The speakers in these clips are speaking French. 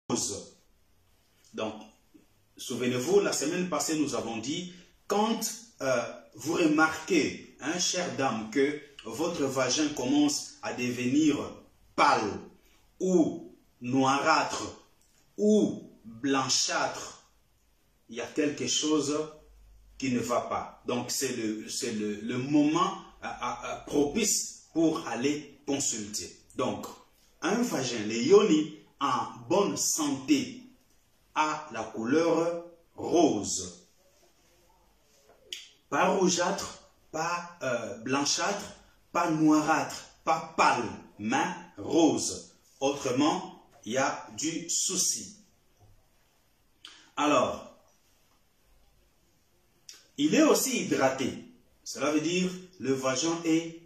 Donc, souvenez-vous, la semaine passée, nous avons dit, quand vous remarquez, hein, chère dame, que votre vagin commence à devenir pâle ou noirâtre ou blanchâtre, il y a quelque chose qui ne va pas. Donc, c'est le moment propice pour aller consulter. Donc, un vagin, le yoni, en bonne santé, a la couleur rose. Pas rougeâtre, pas blanchâtre, pas noirâtre, pas pâle, mais rose. Autrement, il y a du souci. Alors, il est aussi hydraté. Cela veut dire le vagin est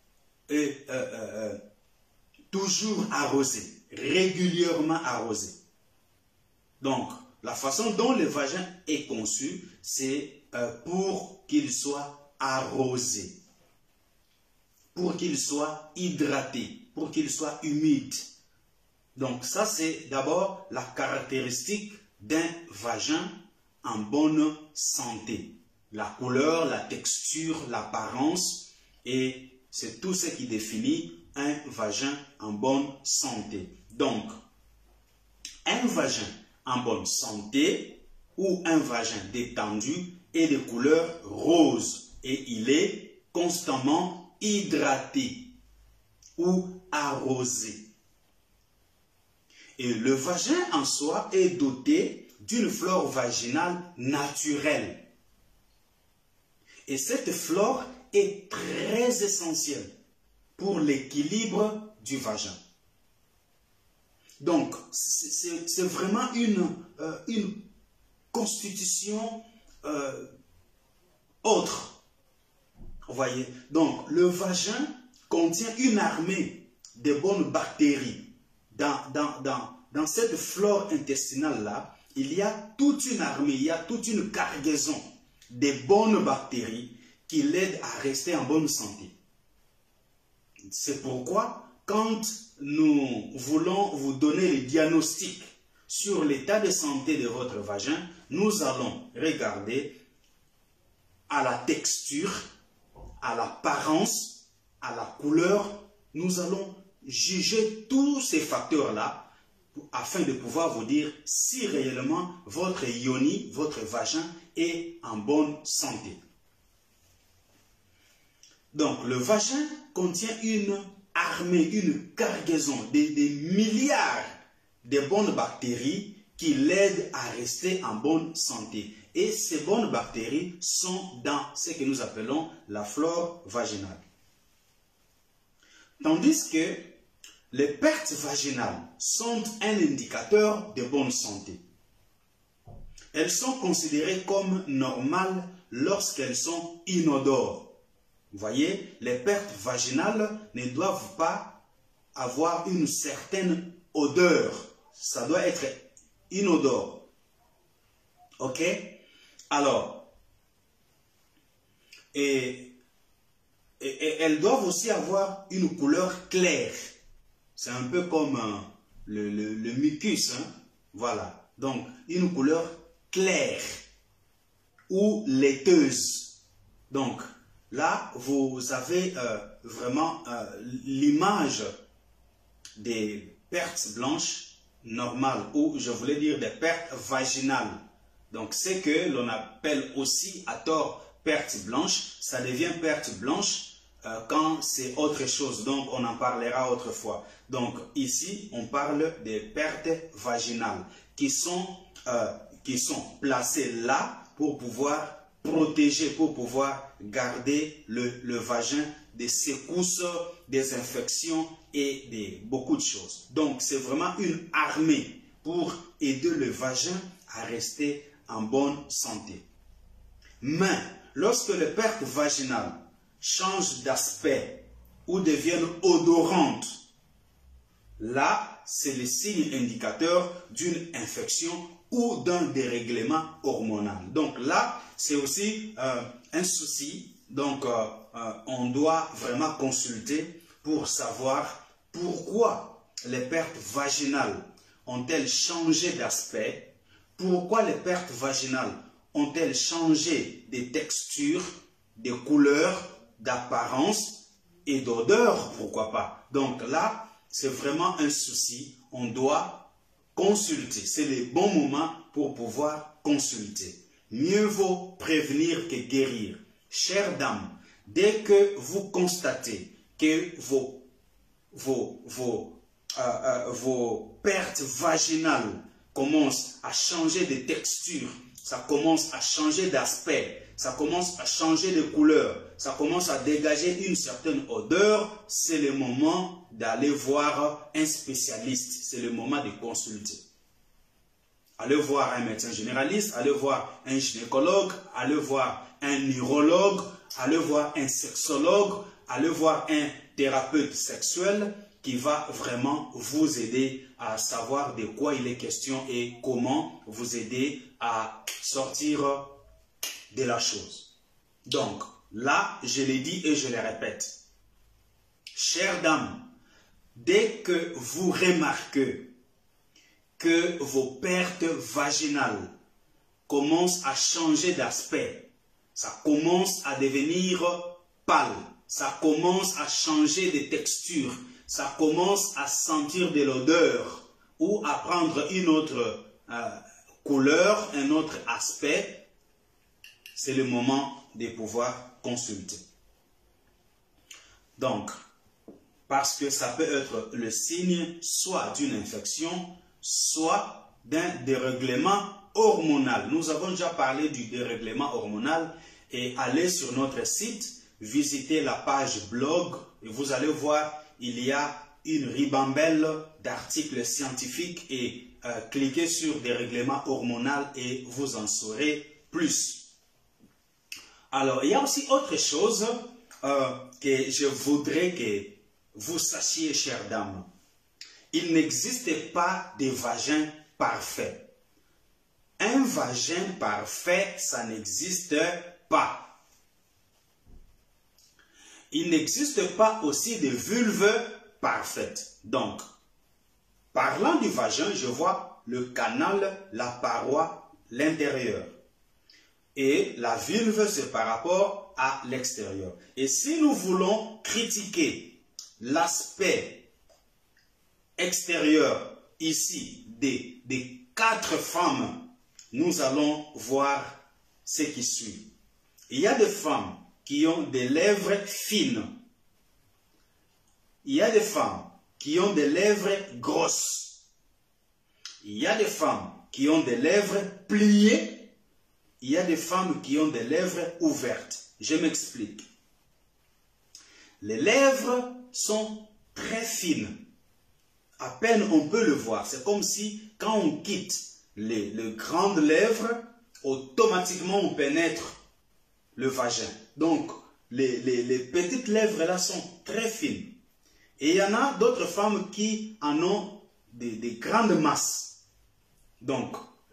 toujours arrosé, régulièrement arrosé. Donc, la façon dont le vagin est conçu, c'est pour qu'il soit arrosé, pour qu'il soit hydraté, pour qu'il soit humide. Donc, ça, c'est d'abord la caractéristique d'un vagin en bonne santé. La couleur, la texture, l'apparence, et c'est tout ce qui définit un vagin en bonne santé. Donc, un vagin en bonne santé ou un vagin détendu est de couleur rose et il est constamment hydraté ou arrosé. Et le vagin en soi est doté d'une flore vaginale naturelle. Et cette flore est très essentielle pour l'équilibre du vagin. Donc, c'est vraiment une constitution autre. Vous voyez? Donc, le vagin contient une armée de bonnes bactéries. Dans cette flore intestinale-là, il y a toute une armée, il y a toute une cargaison de bonnes bactéries qui l'aident à rester en bonne santé. C'est pourquoi, quand nous voulons vous donner le diagnostic sur l'état de santé de votre vagin, nous allons regarder à la texture, à l'apparence, à la couleur. Nous allons juger tous ces facteurs-là afin de pouvoir vous dire si réellement votre yoni, votre vagin est en bonne santé. Donc, le vagin contient une armée, une cargaison, des milliards de bonnes bactéries qui l'aident à rester en bonne santé. Et ces bonnes bactéries sont dans ce que nous appelons la flore vaginale. Tandis que les pertes vaginales sont un indicateur de bonne santé. Elles sont considérées comme normales lorsqu'elles sont inodores. Vous voyez, les pertes vaginales ne doivent pas avoir une certaine odeur. Ça doit être inodore. Ok? Alors, et elles doivent aussi avoir une couleur claire. C'est un peu comme le mucus. Hein? Voilà. Donc, une couleur claire ou laiteuse. Donc, là, vous avez vraiment l'image des pertes blanches normales, ou je voulais dire des pertes vaginales. Donc, c'est que l'on appelle aussi à tort pertes blanches. Ça devient pertes blanches quand c'est autre chose. Donc, on en parlera autrefois. Donc, ici, on parle des pertes vaginales qui sont placées là pour pouvoir protéger, pour pouvoir garder le vagin des secousses, des infections et de beaucoup de choses. Donc, c'est vraiment une armée pour aider le vagin à rester en bonne santé. Mais, lorsque les pertes vaginales changent d'aspect ou deviennent odorantes, là, c'est le signe indicateur d'une infection ou d'un dérèglement hormonal. Donc là, c'est aussi un souci. Donc, on doit vraiment consulter pour savoir pourquoi les pertes vaginales ont-elles changé d'aspect? Pourquoi les pertes vaginales ont-elles changé de texture, de couleur, d'apparence et d'odeur? Pourquoi pas? Donc là, c'est vraiment un souci. On doit consulter. C'est le bon moment pour pouvoir consulter. Mieux vaut prévenir que guérir. Chères dames, dès que vous constatez que vos pertes vaginales commencent à changer de texture, ça commence à changer d'aspect, ça commence à changer de couleur, ça commence à dégager une certaine odeur, c'est le moment d'aller voir un spécialiste, c'est le moment de consulter. Allez voir un médecin généraliste, allez voir un gynécologue, allez voir un urologue, allez voir un sexologue, allez voir un thérapeute sexuel qui va vraiment vous aider à savoir de quoi il est question et comment vous aider à sortir de la chose. Donc, là, je l'ai dit et je le répète. Chères dames, dès que vous remarquez que vos pertes vaginales commencent à changer d'aspect, ça commence à devenir pâle, ça commence à changer de texture, ça commence à sentir de l'odeur ou à prendre une autre couleur, un autre aspect, c'est le moment de pouvoir consulter. Donc, parce que ça peut être le signe soit d'une infection, soit d'un dérèglement hormonal. Nous avons déjà parlé du dérèglement hormonal et allez sur notre site, visitez la page blog et vous allez voir, il y a une ribambelle d'articles scientifiques et cliquez sur dérèglement hormonal et vous en saurez plus. Alors, il y a aussi autre chose que je voudrais que vous sachiez, chères dames. Il n'existe pas de vagin parfait. Un vagin parfait, ça n'existe pas. Il n'existe pas aussi de vulve parfaite. Donc, parlant du vagin, je vois le canal, la paroi, l'intérieur. Et la vulve, c'est par rapport à l'extérieur. Et si nous voulons critiquer l'aspect extérieur ici des 4 femmes, nous allons voir ce qui suit. Il y a des femmes qui ont des lèvres fines. Il y a des femmes qui ont des lèvres grosses. Il y a des femmes qui ont des lèvres pliées. Il y a des femmes qui ont des lèvres ouvertes. Je m'explique. Les lèvres sont très fines. À peine on peut le voir. C'est comme si quand on quitte les grandes lèvres, automatiquement on pénètre le vagin. Donc, les petites lèvres là sont très fines. Et il y en a d'autres femmes qui en ont des grandes masses. Donc,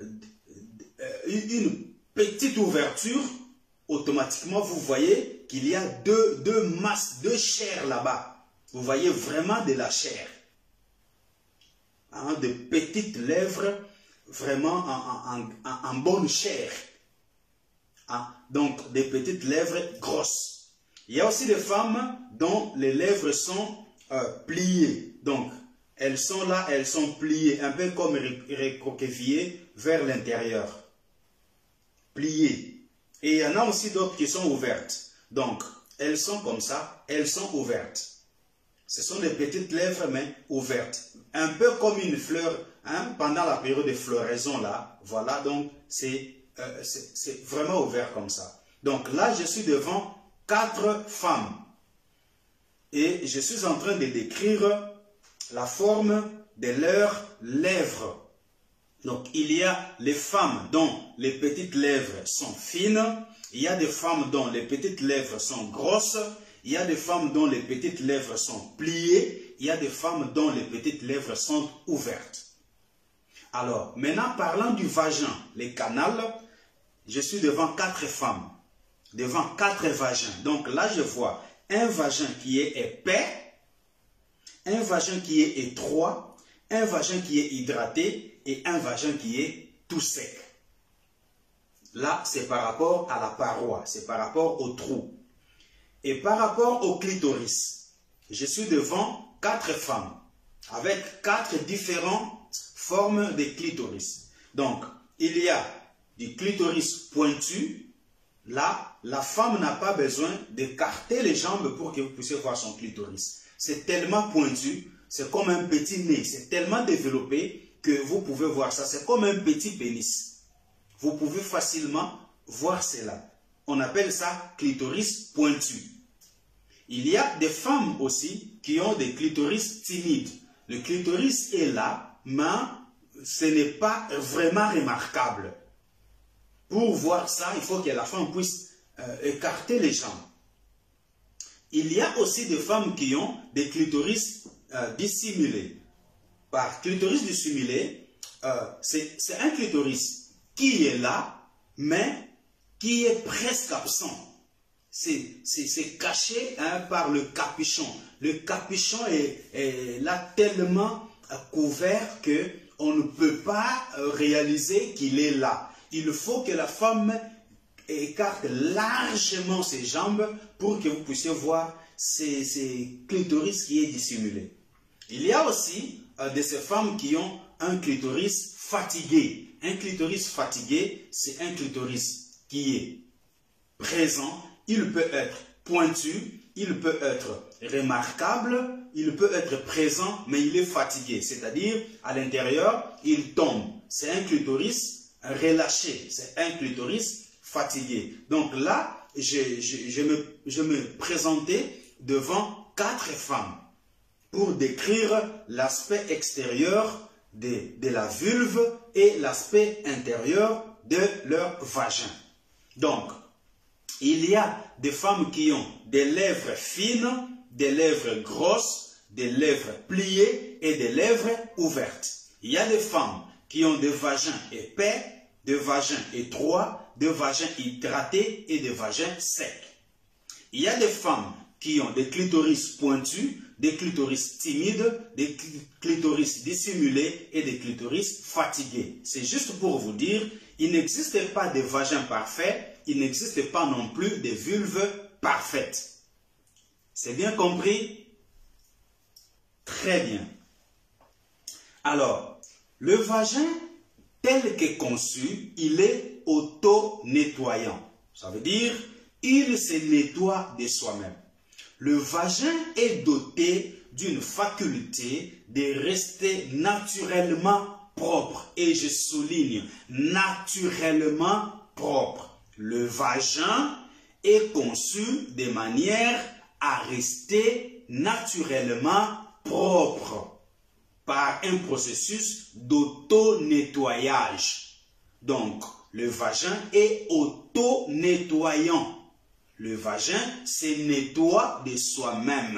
une petite ouverture, automatiquement vous voyez qu'il y a deux masses de chair là-bas. Vous voyez vraiment de la chair. Hein, de petites lèvres vraiment en bonne chair. Hein, donc des petites lèvres grosses. Il y a aussi des femmes dont les lèvres sont pliées. Donc elles sont là, elles sont pliées, un peu comme recroquevillées vers l'intérieur. Pliées. Et il y en a aussi d'autres qui sont ouvertes. Donc elles sont comme ça, elles sont ouvertes. Ce sont des petites lèvres mais ouvertes. Un peu comme une fleur, hein, pendant la période de floraison là. Voilà, donc c'est vraiment ouvert comme ça. Donc là, je suis devant 4 femmes. Et je suis en train de décrire la forme de leurs lèvres. Donc il y a les femmes dont les petites lèvres sont fines. Il y a des femmes dont les petites lèvres sont grosses. Il y a des femmes dont les petites lèvres sont pliées. Il y a des femmes dont les petites lèvres sont ouvertes. Alors, maintenant parlant du vagin, les canals, je suis devant 4 femmes. Devant 4 vagins. Donc là, je vois un vagin qui est épais, un vagin qui est étroit, un vagin qui est hydraté et un vagin qui est tout sec. Là, c'est par rapport à la paroi, c'est par rapport au trou. Et par rapport au clitoris, je suis devant 4 femmes avec 4 différentes formes de clitoris. Donc, il y a du clitoris pointu. Là, la femme n'a pas besoin d'écarter les jambes pour que vous puissiez voir son clitoris. C'est tellement pointu, c'est comme un petit nez, c'est tellement développé que vous pouvez voir ça. C'est comme un petit pénis. Vous pouvez facilement voir cela. On appelle ça clitoris pointu. Il y a des femmes aussi qui ont des clitoris timides. Le clitoris est là, mais ce n'est pas vraiment remarquable. Pour voir ça, il faut que la femme puisse écarter les jambes. Il y a aussi des femmes qui ont des clitoris dissimulés. Par clitoris dissimulé, c'est un clitoris qui est là, mais qui est presque absent. C'est caché par le capuchon. Le capuchon est là tellement couvert qu'on ne peut pas réaliser qu'il est là. Il faut que la femme écarte largement ses jambes pour que vous puissiez voir ces clitoris qui est dissimulé. Il y a aussi de ces femmes qui ont un clitoris fatigué. Un clitoris fatigué, c'est un clitoris qui est présent. Il peut être pointu, il peut être remarquable, il peut être présent, mais il est fatigué. C'est-à-dire, à l'intérieur, il tombe. C'est un clitoris relâché, c'est un clitoris fatigué. Donc là, je me présentais devant 4 femmes pour décrire l'aspect extérieur de la vulve et l'aspect intérieur de leur vagin. Donc, il y a des femmes qui ont des lèvres fines, des lèvres grosses, des lèvres pliées et des lèvres ouvertes. Il y a des femmes qui ont des vagins épais, des vagins étroits, des vagins hydratés et des vagins secs. Il y a des femmes qui ont des clitoris pointus, des clitoris timides, des clitoris dissimulés et des clitoris fatigués. C'est juste pour vous dire, il n'existe pas de vagins parfaits, il n'existe pas non plus de vulves parfaites. C'est bien compris? Très bien. Alors, le vagin, tel que conçu, il est auto-nettoyant. Ça veut dire, il se nettoie de soi-même. Le vagin est doté d'une faculté de rester naturellement propre. Et je souligne, naturellement propre. Le vagin est conçu de manière à rester naturellement propre par un processus d'auto-nettoyage. Donc, le vagin est auto-nettoyant. Le vagin se nettoie de soi-même.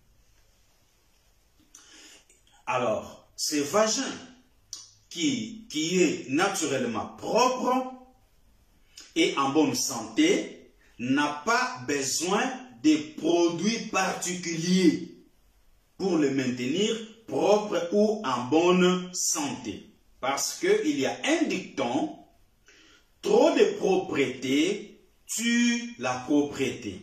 Alors, ce vagin qui est naturellement propre et en bonne santé n'a pas besoin de produits particuliers pour le maintenir propre ou en bonne santé. Parce qu'il y a un dicton, trop de propreté tue la propreté.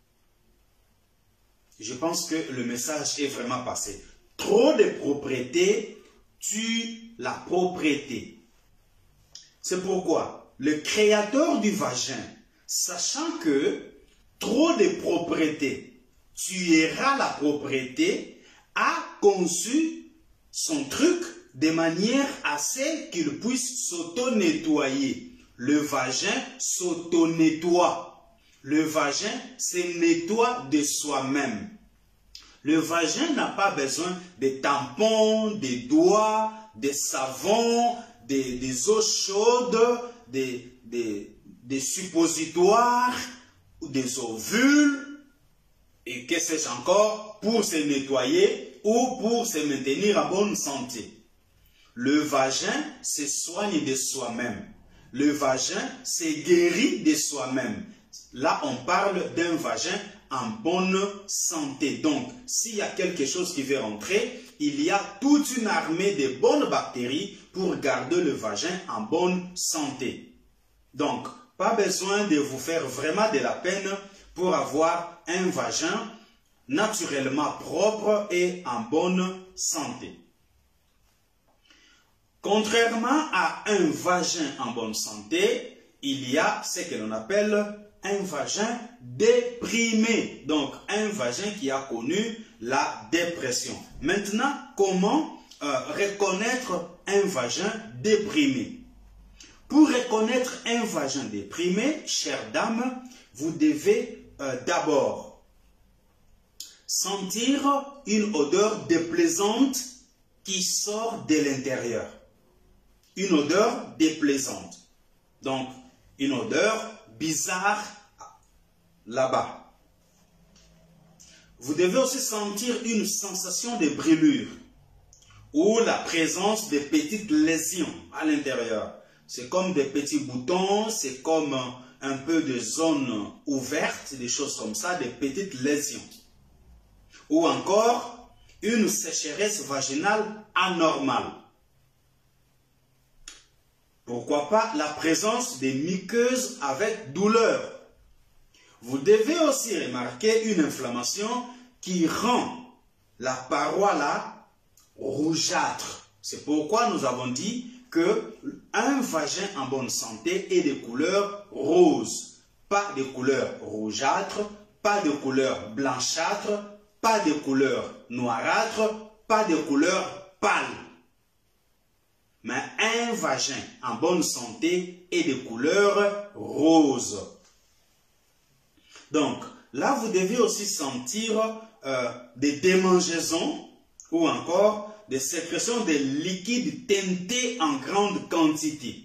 Je pense que le message est vraiment passé. Trop de propreté tue la propreté. C'est pourquoi le créateur du vagin, sachant que trop de propreté tuera la propreté, a conçu son truc de manière à ce qu'il puisse s'auto-nettoyer. Le vagin s'auto-nettoie. Le vagin se nettoie de soi-même. Le vagin n'a pas besoin de tampons, de doigts, de savon, des eaux chaudes, des suppositoires, ou des ovules, et que sais-je encore, pour se nettoyer ou pour se maintenir en bonne santé. Le vagin se soigne de soi-même. Le vagin se guérit de soi-même. Là, on parle d'un vagin en bonne santé. Donc, s'il y a quelque chose qui veut rentrer, il y a toute une armée de bonnes bactéries pour garder le vagin en bonne santé. Donc, pas besoin de vous faire vraiment de la peine pour avoir un vagin naturellement propre et en bonne santé. Contrairement à un vagin en bonne santé, il y a ce que l'on appelle un vagin déprimé. Donc, un vagin qui a connu la dépression. Maintenant, comment reconnaître un vagin déprimé? Pour reconnaître un vagin déprimé, chère dame, vous devez d'abord sentir une odeur déplaisante qui sort de l'intérieur. Une odeur déplaisante. Donc, une odeur bizarre là-bas. Vous devez aussi sentir une sensation de brûlure ou la présence de petites lésions à l'intérieur. C'est comme des petits boutons, c'est comme un peu de zones ouvertes, des choses comme ça, des petites lésions. Ou encore une sécheresse vaginale anormale. Pourquoi pas la présence des muqueuses avec douleur. Vous devez aussi remarquer une inflammation qui rend la paroi là rougeâtre. C'est pourquoi nous avons dit qu'un vagin en bonne santé est de couleur rose. Pas de couleur rougeâtre, pas de couleur blanchâtre, pas de couleur noirâtre, pas de couleur pâle. Mais un vagin en bonne santé est de couleur rose. Donc, là, vous devez aussi sentir des démangeaisons ou encore des sécrétions de liquides teintés en grande quantité.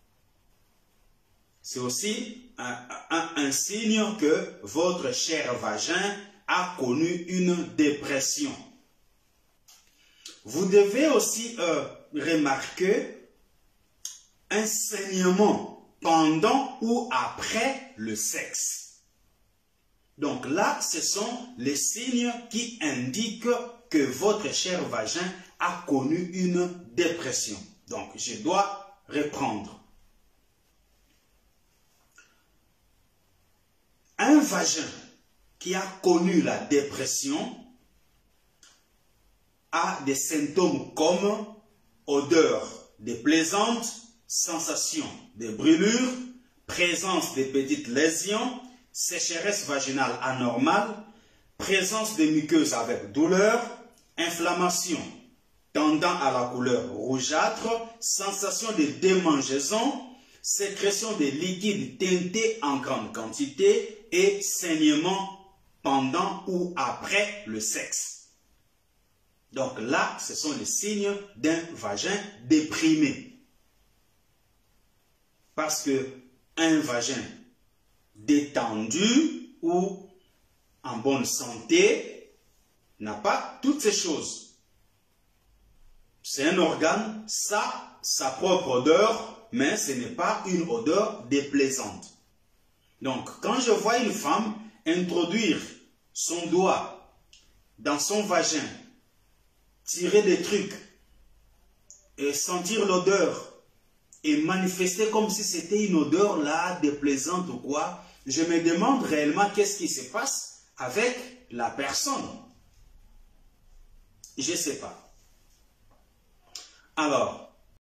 C'est aussi un signe que votre cher vagin a connu une dépression. Vous devez aussi remarquer un saignement pendant ou après le sexe. Donc là, ce sont les signes qui indiquent que votre cher vagin a connu une dépression. Donc, je dois reprendre. Un vagin qui a connu la dépression a des symptômes comme odeur déplaisante, sensation de brûlure, présence de petites lésions, sécheresse vaginale anormale, présence de muqueuses avec douleur, inflammation tendant à la couleur rougeâtre, sensation de démangeaison, sécrétion de liquides teintés en grande quantité et saignement pendant ou après le sexe. Donc là, ce sont les signes d'un vagin déprimé. Parce que un vagin détendu ou en bonne santé n'a pas toutes ces choses. C'est un organe, ça a sa propre odeur, mais ce n'est pas une odeur déplaisante. Donc, quand je vois une femme introduire son doigt dans son vagin, tirer des trucs et sentir l'odeur et manifester comme si c'était une odeur là déplaisante ou quoi, je me demande réellement qu'est-ce qui se passe avec la personne. Je ne sais pas. Alors,